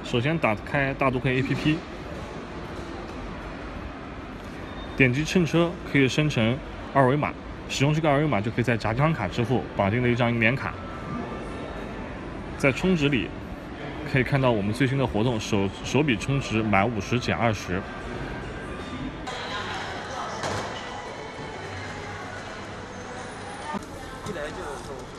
首先打开大都会 APP， 点击乘车可以生成二维码，使用这个二维码就可以在夹张卡支付绑定了一张银联卡。在充值里可以看到我们最新的活动，手笔充值满50减20。 一来就